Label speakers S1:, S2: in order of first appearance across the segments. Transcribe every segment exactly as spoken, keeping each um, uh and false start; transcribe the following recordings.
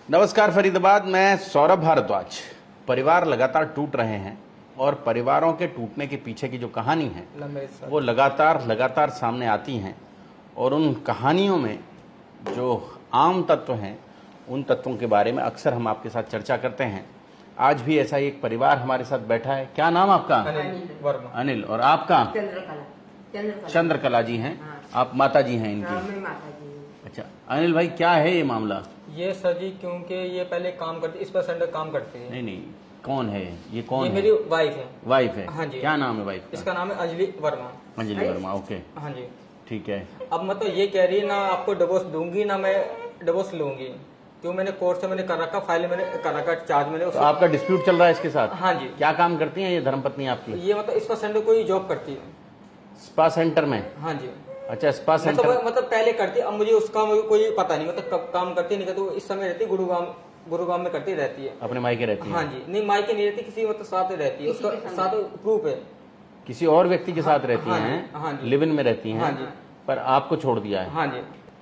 S1: नमस्कार फरीदाबाद, मैं सौरभ भारद्वाज। परिवार लगातार टूट रहे हैं और परिवारों के टूटने के पीछे की जो कहानी है वो लगातार लगातार सामने आती हैं और उन कहानियों में जो आम तत्व हैं उन तत्वों के बारे में अक्सर हम आपके साथ चर्चा करते हैं। आज भी ऐसा ही एक परिवार हमारे साथ बैठा है। क्या नाम आपका?
S2: अनिल वर्मा।
S1: अनिल। और आपका?
S2: चंद्रकला।
S1: चंद्रकला जी हैं।
S2: हाँ।
S1: आप माता जी हैं इनकी?
S2: हाँ, मैं माता जी हूँ।
S1: अच्छा अनिल भाई, क्या है ये मामला?
S3: ये सर जी क्योंकि ये पहले काम करती, इस पर सेंटर काम करती है।
S1: नहीं नहीं, कौन है ये? कौन
S3: ये
S1: है?
S3: मेरी वाइफ है।
S1: वाइफ है?
S3: हाँ जी।
S1: क्या नाम है वाइफ का?
S3: इसका नाम है अंजलि वर्मा।
S1: अंजलि वर्मा। ओके,
S3: हाँ जी।
S1: ठीक है।
S3: अब मतलब ये कह रही है ना आपको डिवोर्स दूंगी ना मैं डिवोर्स लूंगी, क्यों मैंने कोर्ट से मैंने कर रखा, फाइल मैंने कर रखा, चार्ज मैंने
S1: तो आपका डिस्प्यूट चल रहा है इसके साथ?
S3: हाँ जी।
S1: क्या काम करती हैं ये धर्मपत्नी आपकी?
S3: ये मतलब इस पर सेंटर कोई जॉब करती है
S1: स्पा सेंटर में?
S3: हाँ जी।
S1: अच्छा, स्पा सेंटर।
S3: मतलब मतलब पहले करती, अब मुझे उसका कोई पता नहीं, मतलब कब काम करती नहीं करती। वो इस समय रहती गुरुग्राम, गुरुग्राम में करती रहती है।
S1: अपने मायके रहती है?
S3: हाँ जी। नहीं, मायके नहीं रहती, किसी मतलब साथ रहती है, उसका साथ प्रूफ है।
S1: किसी और व्यक्ति के साथ रहती
S3: हाँ
S1: हैं?
S3: जी, हाँ जी।
S1: लिव इन में रहती हैं?
S3: हाँ जी।
S1: पर आपको छोड़ दिया है?
S3: हाँ जी।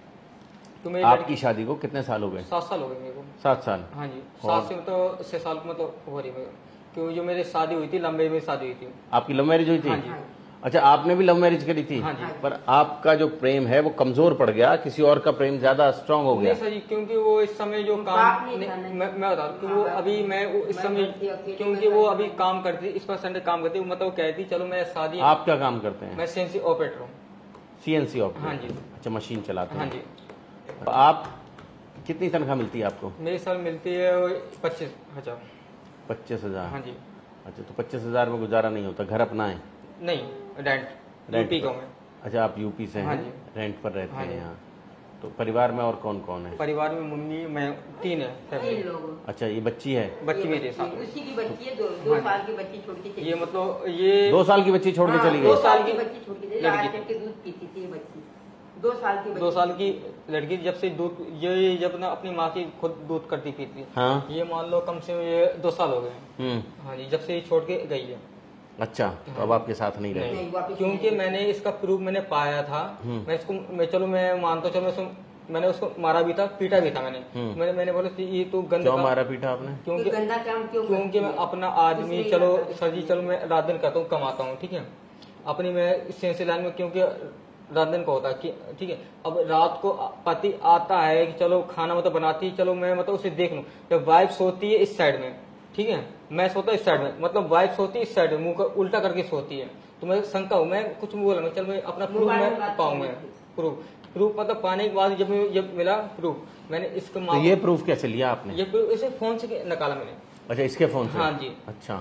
S3: तो मेरी
S1: आपकी शादी को कितने साल हो गए?
S3: सात साल हो गए मेरे को।
S1: सात साल?
S3: हाँ जी। सात से मतलब छह साल में तो हो रही है, क्योंकि जो मेरी शादी हुई थी लंबे में शादी हुई थी।
S1: आपकी लव मैरिज हुई थी?
S3: हाँ जी।
S1: अच्छा, आपने भी लव मैरिज करी थी?
S3: हाँ जी।
S1: पर आपका जो प्रेम है वो कमजोर पड़ गया, किसी और का प्रेम ज्यादा स्ट्रांग हो गया?
S3: नहीं सर जी, क्योंकि वो इस समय जो काम नहीं, मैं मैं बता रहा हूँ, वो अभी मैं वो इस समय क्योंकि वो अभी काम करती, इस पर सेंटर काम करती, मतलब वो कहती चलो मैं शादी।
S1: आप क्या काम करते हैं?
S3: मैं सीएनसी ऑपरेटर हूँ।
S1: CNC operator?
S3: हाँ जी।
S1: अच्छा, मशीन चलाते हैं?
S3: हाँ जी।
S1: तो आप कितनी तनख्वाह मिलती है आपको?
S3: मेरी साल मिलती है पच्चीस हजार।
S1: पच्चीस हजार?
S3: हाँ जी।
S1: अच्छा, तो पच्चीस हजार में गुजारा नहीं होता? घर अपना है?
S3: नहीं, रेंट।
S1: रेंट
S3: यूपी
S1: पर?
S3: गाँव में।
S1: अच्छा, आप यूपी से
S3: हाँ
S1: हैं?
S3: जी।
S1: रेंट पर रहते
S3: हाँ
S1: हैं
S3: जी।
S1: यहाँ? तो परिवार में और कौन कौन है?
S3: परिवार में मम्मी, मैं, तीन है
S2: तीन
S3: फैमिली।
S2: लोग।
S1: अच्छा, ये बच्ची है?
S3: बच्ची मेरे साथ।
S2: उसी की बच्ची है, दो दो
S3: हाँ।
S2: साल की बच्ची छोड़ के चली
S3: ये मतलब ये
S1: दो साल की बच्ची छोड़ के
S2: हाँ,
S1: चली
S2: दो
S1: गई?
S2: साल की बच्ची छोड़ के चली,
S3: लड़की।
S2: आज तक के दूध पीती थी ये बच्ची। दो साल की
S3: दो
S2: बच्ची।
S3: साल की लड़की जब से दूध, ये जब ना अपनी माँ की खुद दूध करती पीती,
S1: हाँ।
S3: ये मान लो कम से कम ये दो साल हो गए।
S1: हम्म।
S3: हाँ जी, जब से ये छोड़ के गई है।
S1: अच्छा, तो अब आपके साथ नहीं रहे?
S2: नहीं, वापस
S3: क्योंकि
S2: नहीं।
S3: मैंने इसका प्रूफ मैंने पाया था।
S1: हम्म।
S3: मैं इसको मैं चलो मैं मानता हूँ, चलो मैं उसको मैंने उसको मारा भी था, पीटा भी था मैंने।
S1: हम्म।
S3: मैंने मैंने बोला कि ये तो गंदा
S1: क्यों
S3: काम-
S1: मारा पीटा आपने?
S3: क्योंकि
S2: कोई गंदा काम क्यों
S3: क्योंकि
S2: करती
S3: मैं
S2: है?
S3: अपना आदमी,
S2: इसलिए
S3: चलो
S2: करती है।
S3: सर जी चलो मैं रात दिन करता हूँ, कमाता हूँ, ठीक है, अपनी मैं सिलसिले लाइन में, क्योंकि रात दिन का होता है कि ठीक है। अब रात को पति आता है कि चलो खाना मतलब बनाती है, चलो मैं मतलब उसे देख लूं। जब वाइफ सोती है इस साइड में, ठीक है, मैं सोता इस साइड में, मतलब वाइफ सोती है इस साइड में, मुंह का उल्टा करके सोती है, तो मैं शंका हूँ, मैं कुछ बोला, मैं चल मैं अपना प्रूफ
S2: मोबाइल में
S3: मैं
S2: बात
S3: पाऊँ, मैं प्रूफ प्रूफ मतलब पाने के बाद जब मैं- जब मिला प्रूफ, मैंने इसको
S1: तो ये प्रूफ कैसे लिया आपने?
S3: ये प्रूफ इसे फोन से निकाला मैंने।
S1: अच्छा, इसके फोन से?
S3: हाँ जी।
S1: अच्छा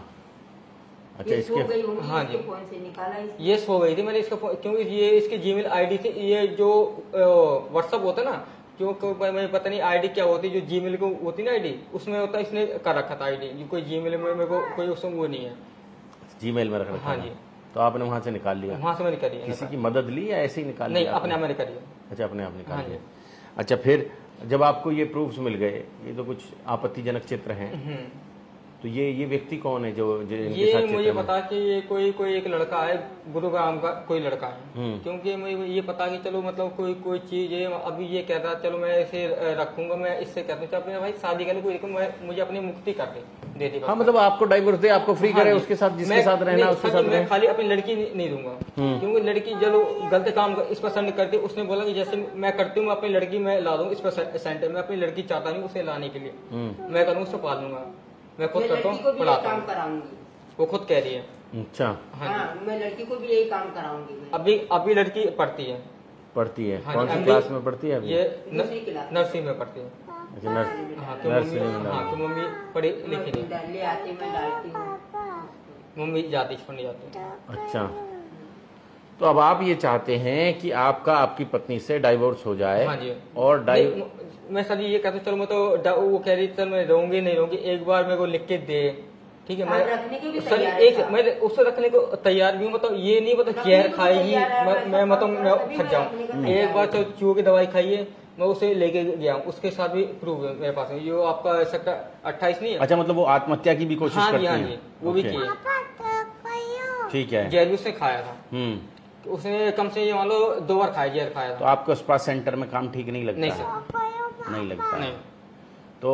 S1: अच्छा,
S2: ये सो
S1: इसके
S2: गई होंगी,
S3: हाँ
S2: इसके
S3: जी।
S2: फोन से निकाला इसने।
S3: ये सो गई थी, मैंने इसका फोन- क्योंकि ये इसकी जीमेल आईडी थी, ये जो व्हाट्सअप होता है ना, क्योंकि मैं पता नहीं आईडी क्या होती है, जो जीमेल को होती ना आईडी, उसमें होता है, इसने कर रखा था आईडी, कोई जीमेल में मेरे को कोई उसमें वो नहीं है।
S1: जीमेल में रख रखा
S3: हाँ
S1: था?
S3: जी।
S1: तो आपने वहां से निकाल लिया?
S3: वहां से मैंने करी है।
S1: किसी की मदद ली या ऐसे ही निकाल
S3: नहीं,
S1: लिया
S3: अपने
S1: आपने?
S3: मैंने करी है।
S1: अच्छा, अपने आप निकाल
S3: हाँ
S1: लिया।
S3: जी।
S1: अच्छा, फिर जब आपको ये प्रूफ्स मिल गए, ये तो कुछ आपत्तिजनक चित्र हैं,
S3: हम्म।
S1: तो ये ये व्यक्ति कौन है जो, जो इनके
S3: ये
S1: साथ
S3: मुझे
S1: चित्र में?
S3: पता कि ये कोई कोई एक लड़का है, गुरुग्राम का कोई लड़का है,
S1: हम्म।
S3: क्योंकि मुझे ये पता कि चलो मतलब कोई कोई चीज है, अभी ये कहता चलो मैं इसे रखूंगा, मैं इससे कहता हूँ भाई शादी करने कोई मैं मुझे अपनी मुक्ति कर दे दे दे बस।
S1: हाँ, मतलब आपको डाइवोर्स दे, आपको फ्री
S3: हाँ
S1: करे,
S3: जी।
S1: उसके साथ जिसके
S3: मैं-
S1: साथ रहना
S3: नहीं,
S1: उसके
S3: हाँ
S1: साथ
S3: जी, मैं
S1: रहे।
S3: खाली अपनी लड़की नहीं, नहीं दूंगा,
S1: हम्म।
S3: क्योंकि लड़की चलो गलत काम कर- इस पर सेंड करती है, उसने बोला कि जैसे मैं करती हूँ, मैं अपनी लड़की मैं ला दूंगा इस पर सेंटर, मैं अपनी लड़की चाहता नहीं उसे लाने के लिए,
S1: हम्म।
S3: मैं करूँ उसको पाल लूंगा, मैं खुद
S2: मैं
S3: करता
S2: लड़की को
S3: हूँ,
S2: भी यही
S3: पढ़ाता
S2: काम
S3: हूँ,
S2: कराऊंगी।
S3: वो खुद कह रही है।
S1: अच्छा,
S3: हाँ जी।
S2: हाँ, मैं लड़की को भी यही काम कराऊंगी मैं।
S3: अभी अभी लड़की पढ़ती है।
S1: पढ़ती है?
S3: हाँ
S1: कौन
S3: जी,
S1: सी
S3: अभी-
S1: क्लास में पढ़ती है अभी?
S3: ये
S2: दूसरी क्लास।
S3: नर्सरी में पढ़ती है।
S1: अच्छा, नर्स
S3: हाँ, तो
S1: नर्सरी
S3: मम्मी
S1: में
S3: हाँ
S1: डाली।
S3: तो मम्मी पढ़ी लिखी
S2: मैं
S3: नहीं,
S2: डाल- ले आती मैं डालती हूँ।
S3: मम्मी जाती छोड़ नहीं जाती।
S1: अच्छा, तो अब आप ये चाहते हैं कि आपका आपकी पत्नी से डाइवोर्स हो जाए?
S3: हाँ जी।
S1: और डाइ
S3: नहीं, मैं सर ये कहता हूँ, चलो मैं तो डा- वो कह रही चल मैं रहूंगी नहीं रहूंगी, एक बार मेरे को लिख के दे, ठीक है,
S2: हाँ,
S3: मैं
S2: रखने के भी
S3: सर
S2: तैयार
S3: एक
S2: है।
S3: मैं उसे रखने को तैयार भी हूँ, मतलब ये नहीं मतलब
S2: रखने
S3: जहर
S2: को
S3: खाएगी,
S2: तैयार है,
S3: मैं
S2: मैं
S3: मैं
S2: सब
S3: मतलब
S2: काम
S3: मैं
S2: करूँ,
S3: फट
S2: तभी
S3: जाऊँ।
S2: मैं रखने को
S3: एक
S2: तैयार
S3: बार
S2: हूँ।
S3: चलो चूहे की दवाई खाइए, मैं उसे लेके गया हूँ, उसके साथ भी प्रूफ है मेरे पास में, ये आपका सेक्टर अट्ठाईस नहीं है?
S1: अच्छा, मतलब वो आत्महत्या की भी कोशिश
S3: हाँ
S1: करती
S3: जी, हाँ
S1: हैं?
S3: जी, वो भी
S1: ओके,
S3: की है,
S1: ठीक है।
S3: जहर भी उसने खाया था,
S1: हम्म।
S3: उसने कम से ये मान लो दो बार खाया, जहर खाया
S1: तो
S3: था।
S1: आपको स्पा सेंटर में काम ठीक नहीं लगता?
S3: नहीं
S1: है?
S3: सर,
S1: नहीं लगता है।
S3: नहीं।
S1: तो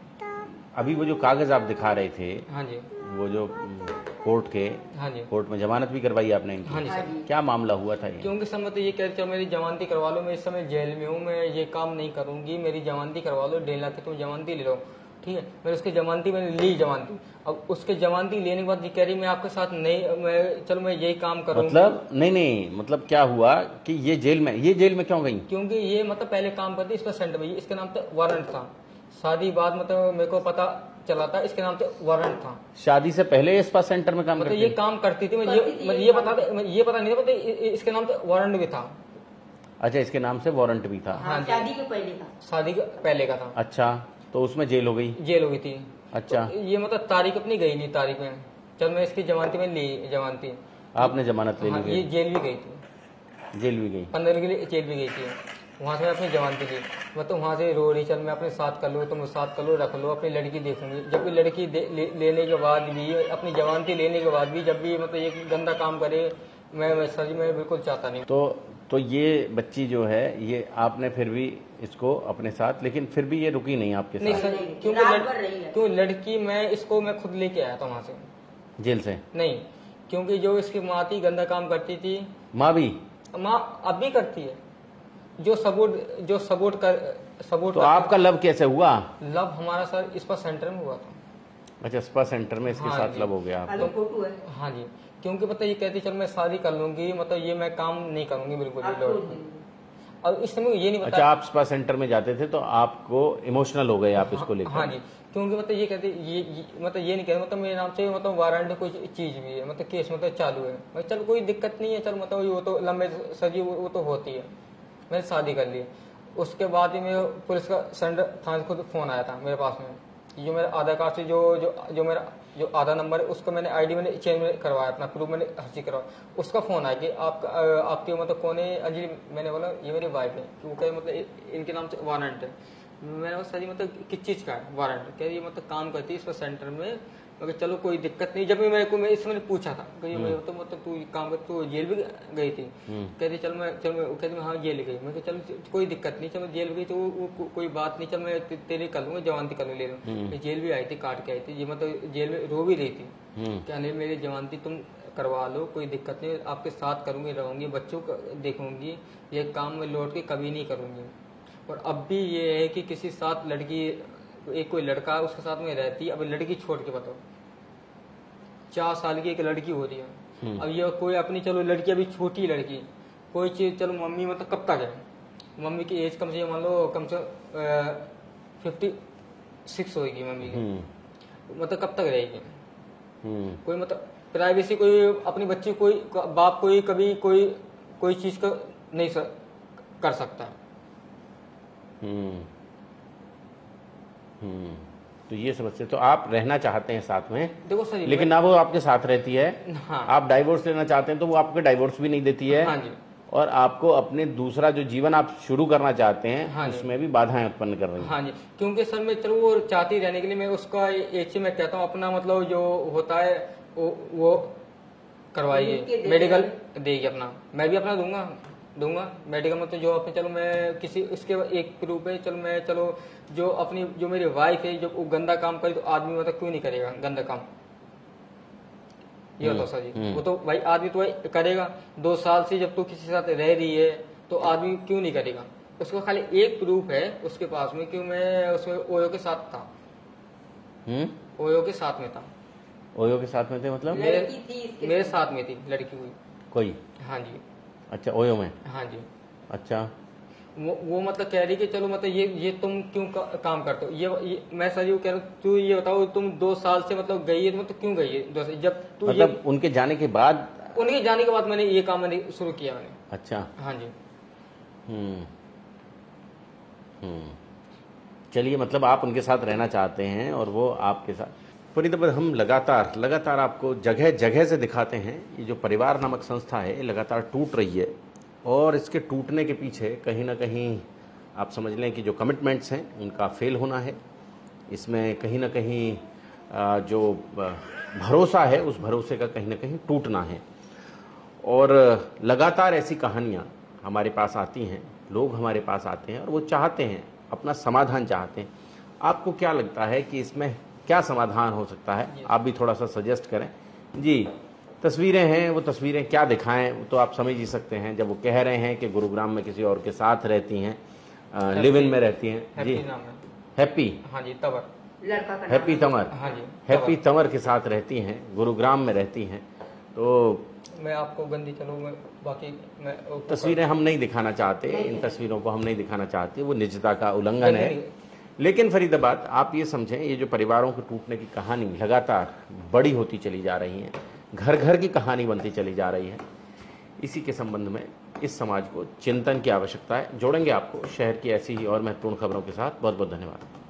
S1: अभी वो जो कागज आप दिखा रहे थे,
S3: हाँ जी,
S1: वो जो कोर्ट के,
S3: हाँ जी,
S1: कोर्ट में जमानत भी करवाई आपने इनकी?
S3: हाँ जी सर।
S1: क्या मामला हुआ था ये?
S3: क्योंकि सर मैं तो ये कह रही, चलो मेरी जमानती करवा लो, मैं इस समय जेल में हूँ, मैं ये काम नहीं करूंगी, मेरी जमानती करवा लो, डेढ़ लाख की तुम जमानती ले लो, ठीक है। मैंने उसकी जमानती मैंने ली जमानती, अब उसके जमानती लेने के बाद ये कह रही मैं आपके साथ नहीं, मैं चलो मैं यही काम करूंगी।
S1: मतलब नहीं नहीं मतलब क्या हुआ कि ये जेल में, ये जेल में क्यों गई?
S3: क्योंकि ये मतलब पहले काम करती इसका सेंटर में, इसके नाम पे वारंट था, शादी बाद मतलब मेरे को पता चला था इसके नाम से वारंट था।
S1: शादी से पहले स्पा सेंटर में काम
S3: मतलब
S1: करती?
S3: ये काम करती थी, मैं ये मैं ये बता ये पता नहीं था, मतलब इसके नाम से वारंट भी था।
S1: अच्छा, इसके नाम से वारंट भी था?
S2: हाँ, शादी के पहले का।
S3: शादी के पहले का था।
S1: अच्छा, तो उसमें जेल हो गई?
S3: जेल हो गई थी।
S1: अच्छा,
S3: तो ये मतलब तारीख अपनी गई नहीं, तारीख में चल मैं इसकी जमानती में ली, जमानती
S1: आपने जमानत ले
S3: हाँ,
S1: ली?
S3: ये जेल भी गई थी,
S1: जेल भी गई?
S3: पंद्रह के लिए जेल भी गई थी। वहां से मैं अपनी जमानती ली, मतलब वहां से रो रही, चल मैं अपने साथ कर लो, तुम साथ कर लो, रख लो, अपनी लड़की देखूंगी। जब भी लड़की ले, लेने के बाद भी, अपनी जमानती लेने के बाद भी जब भी मतलब ये गंदा काम करे, मैं, मैं सर मैं बिल्कुल चाहता नहीं।
S1: तो तो ये बच्ची जो है, ये आपने फिर भी इसको अपने साथ, लेकिन फिर भी ये रुकी नहीं आपके
S3: नहीं
S1: साथ?
S3: सर, क्योंकि लड़, क्यों लड़की मैं इसको मैं खुद लेके आया था वहां से,
S1: जेल से?
S3: नहीं, क्योंकि जो इसकी माँ थी गंदा काम करती थी।
S1: माँ भी?
S3: माँ अब भी करती है, जो सपोर्ट जो सपोर्ट कर सपोर्ट
S1: तो आपका लव कैसे हुआ?
S3: लव हमारा सर इस पर सेंटर में हुआ था।
S1: अच्छा, स्पा सेंटर में इसके
S3: हाँ
S1: साथ
S3: जी।
S1: लव हो गया आपको?
S2: फोटो है।
S3: हाँ जी, क्योंकि पता ये कहती चल मैं शादी कर लूंगी, मतलब ये मैं काम नहीं करूंगी बिल्कुल भी लौट। और इस समय ये नहीं
S1: अच्छा,
S3: पता।
S1: आप स्पा सेंटर में जाते थे तो आपको इमोशनल हो गए आप इसको लेकर?
S3: हाँ जी, क्योंकि मतलब ये कहते ये, ये मतलब ये नहीं कहते, मतलब मेरे नाम से मतलब वारंट कोई चीज भी है, मतलब केस मतलब चालू है, मैं चल कोई दिक्कत नहीं है, चल मतलब वो तो लंबे सजी वो, वो तो होती है। मैंने शादी कर ली, उसके बाद ही मेरे पुलिस का सेंटर थाने से खुद फोन आया था मेरे पास में, जो मेरा आधार कार्ड से जो जो जो मेरा जो आधार नंबर है उसको मैंने आईडी मैंने चेंज करवाया, अपना प्रूफ मैंने हर चीज करवाया। उसका फोन आया कि आप आपके मतलब कौन है अंजलि? मैंने बोला ये मेरी वाइफ है। कि वो कहे मतलब इनके नाम से वारंट है। मैंने बोला सर मतलब किस चीज का है वारंट? कह ये मतलब काम करती है इस पर सेंटर में। मगर चलो कोई दिक्कत नहीं। जब भी मेरे को मैं इससे मैंने पूछा था कि मैं तो मतलब तू काम कर, तू जेल भी गई थी? कहती चल मैं चल मैं कहती हाँ जेल गई। मैं चल कोई दिक्कत नहीं, चल जेल गई तो वो, वो कोई बात नहीं, चल मैं तेरे कर लूंगा जवानती कर लूँ ले लूँ। जेल भी आई थी, काट के आई थी, ये मतलब जेल में रो भी रही थी, क्या नहीं मेरी जवानती तुम करवा लो, कोई दिक्कत नहीं, आपके साथ करूंगी, रहूंगी, बच्चों को देखूंगी, ये काम मैं लौट के कभी नहीं करूंगी। और अब भी ये है कि किसी साथ लड़की, एक कोई लड़का उसके साथ में रहती है, अब लड़की छोड़ के बताओ, चार साल की एक लड़की हो रही है। अब ये कोई अपनी, चलो लड़की अभी छोटी लड़की, कोई चीज चलो मम्मी मतलब कब तक है, मम्मी की एज कम से मान लो कम से फिफ्टी सिक्स होगी मम्मी की, मतलब कब तक रहेगी? कोई मतलब प्राइवेसी, कोई अपनी बच्ची, कोई बाप कोई कभी कोई कोई चीज का नहीं कर सकता।
S1: हम्म हम्म तो ये समझते, तो आप रहना चाहते हैं साथ में,
S3: देखो सर,
S1: लेकिन ना वो आपके साथ रहती है।
S3: हाँ।
S1: आप डाइवोर्स लेना चाहते हैं तो वो आपको डाइवोर्स भी नहीं देती है।
S3: हाँ जी।
S1: और आपको अपने दूसरा जो जीवन आप शुरू करना चाहते हैं,
S3: हाँ
S1: उसमें भी बाधाएं उत्पन्न कर रही हैं।
S3: हाँ जी, क्योंकि सर मैं चलो वो चाहती रहने के लिए, मैं उसका एक चीज मैं कहता हूँ, अपना मतलब जो होता है वो, वो करवाइए, मेडिकल देगी अपना, मैं भी अपना दूंगा दूंगा मेडिकल, मतलब जो अपने चलो मैं किसी उसके एक प्रूफ है, चलो मैं चलो जो अपनी जो मेरी वाइफ है, जो वो गंदा काम करे तो आदमी मतलब क्यों नहीं करेगा गंदा काम? ये बताओ सर जी, वो तो भाई आदमी तो भाई करेगा। दो साल से जब तू किसी के साथ रह रही है तो आदमी क्यों नहीं करेगा? उसको खाली एक प्रूफ है उसके पास में, क्यों मैं उसमें ओयो के साथ था। हम्म ओयो के साथ में था।
S1: ओयो के साथ में थे मतलब?
S3: मेरे, मेरे साथ में थी लड़की हुई कोई। हाँ जी।
S1: अच्छा, ओयो में?
S3: हाँ जी।
S1: अच्छा,
S3: वो, वो मतलब कह रही कि चलो मतलब ये ये तुम क्यों का, काम करते हो? ये, ये मैं सर ये कह रहा हूँ, तू ये बताओ तुम दो साल से मतलब गई है तो मतलब क्यों गई है दो साल? जब तू
S1: मतलब
S3: ये,
S1: उनके जाने के बाद?
S3: उनके जाने के बाद मैंने ये काम मैंने शुरू किया मैंने।
S1: अच्छा।
S3: हाँ जी।
S1: हम्म हम्म चलिए, मतलब आप उनके साथ रहना चाहते हैं और वो आपके साथ। पुनीत, हम लगातार लगातार आपको जगह जगह से दिखाते हैं, ये जो परिवार नामक संस्था है लगातार टूट रही है, और इसके टूटने के पीछे कहीं ना कहीं आप समझ लें कि जो कमिटमेंट्स हैं उनका फेल होना है। इसमें कहीं ना कहीं जो भरोसा है उस भरोसे का कहीं ना कहीं टूटना है। और लगातार ऐसी कहानियाँ हमारे पास आती हैं, लोग हमारे पास आते हैं और वो चाहते हैं, अपना समाधान चाहते हैं। आपको क्या लगता है कि इसमें क्या समाधान हो सकता है? आप भी थोड़ा सा सजेस्ट करें जी। तस्वीरें हैं, वो तस्वीरें क्या दिखाएं वो तो आप समझ ही सकते हैं। जब वो कह रहे हैं कि गुरुग्राम में किसी और के साथ रहती हैं, लिव इन में रहती हैं जी, हैप्पी,
S3: हाँ जी, तंवर,
S2: लड़का का
S1: हैप्पी तंवर,
S3: हाँ जी,
S1: हैप्पी तंवर के साथ रहती हैं, गुरुग्राम में रहती हैं। तो
S3: मैं आपको गंदी चलो मैं बाकी मैं
S1: तस्वीरें हम नहीं दिखाना चाहते, इन तस्वीरों को हम नहीं दिखाना चाहते, वो निजता का उल्लंघन है। लेकिन फरीदाबाद, आप ये समझें, ये जो परिवारों के टूटने की कहानी लगातार बड़ी होती चली जा रही है, घर घर की कहानी बनती चली जा रही है, इसी के संबंध में इस समाज को चिंतन की आवश्यकता है। जोड़ेंगे आपको शहर की ऐसी ही और महत्वपूर्ण खबरों के साथ। बहुत बहुत धन्यवाद।